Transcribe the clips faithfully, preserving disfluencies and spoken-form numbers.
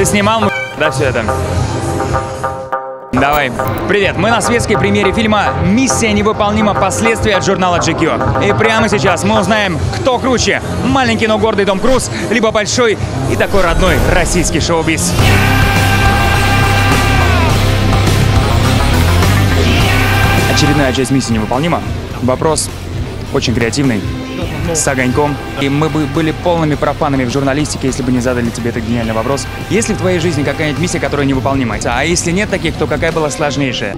Ты снимал, да, все это? Давай. Привет, мы на светской премьере фильма «Миссия невыполнима. Последствия» от журнала джи кью. И прямо сейчас мы узнаем, кто круче. Маленький, но гордый Том Круз, либо большой и такой родной российский шоу-биз. Очередная часть «Миссии невыполнима». Вопрос очень креативный, с огоньком. И мы бы были полными профанами в журналистике, если бы не задали тебе этот гениальный вопрос. Есть ли в твоей жизни какая-нибудь миссия, которая невыполнима? А если нет таких, то какая была сложнейшая?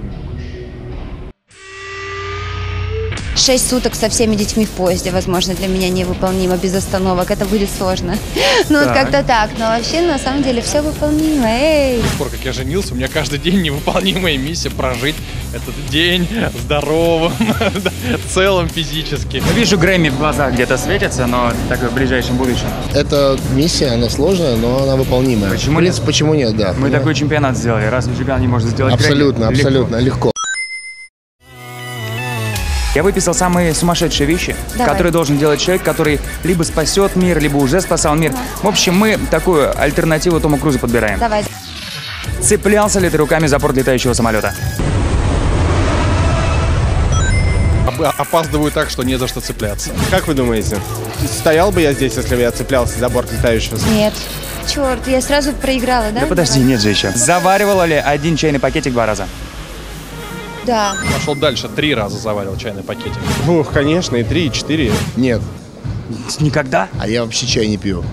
Шесть суток со всеми детьми в поезде, возможно, для меня невыполнимо, без остановок. Это будет сложно. Ну вот как-то так. Но вообще, на самом деле, все выполнимо. Эй! С тех пор, как я женился, у меня каждый день невыполнимая миссия прожить этот день здоровым, целым физически. Вижу, Грэмми в глазах где-то светятся, но такое в ближайшем будущем. Эта миссия, она сложная, но она выполнимая. Почему в принципе, нет? Почему нет, да. Мы такой чемпионат сделали, раз Джиган не может сделать Абсолютно, Грэмми, абсолютно, легко. легко. Я выписал самые сумасшедшие вещи, Давай. которые должен делать человек, который либо спасет мир, либо уже спасал мир. В общем, мы такую альтернативу Тому Крузу подбираем. Давай. Цеплялся ли ты руками за борт летающего самолета? Опаздываю так, что не за что цепляться. Как вы думаете, стоял бы я здесь, если бы я цеплялся за борт летающего? Нет. Черт, я сразу проиграла, да? Да подожди, нет же еще. Заваривала ли один чайный пакетик два раза? Да. Пошел дальше, три раза заварил чайный пакетик. Ух, конечно, и три, и четыре. Нет, Никогда? а я вообще чай не пью.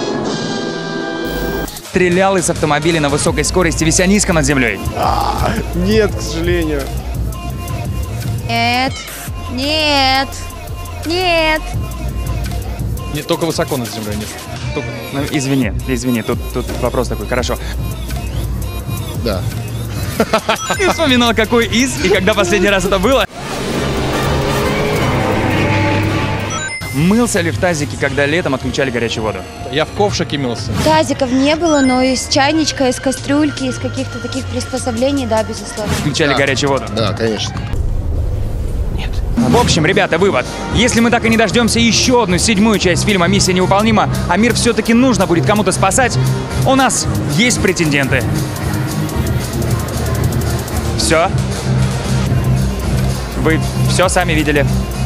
Стрелял из автомобиля на высокой скорости, вися низко над землей? Нет, к сожалению. Нет. Нет. Нет. Не только высоко над землей, нет. Только... Ну, извини, извини, тут, тут вопрос такой, хорошо. Да. Ты вспоминал, какой из и когда последний раз это было? Мылся ли в тазике, когда летом отключали горячую воду? Я в ковшике мылся. Тазиков не было, но из чайничка, из кастрюльки, из каких-то таких приспособлений, да, безусловно. Включали Да. горячую воду? Да, конечно. В общем, ребята, вывод. Если мы так и не дождемся еще одну седьмую часть фильма «Миссия невыполнима», а мир все-таки нужно будет кому-то спасать, у нас есть претенденты. Все? Вы все сами видели?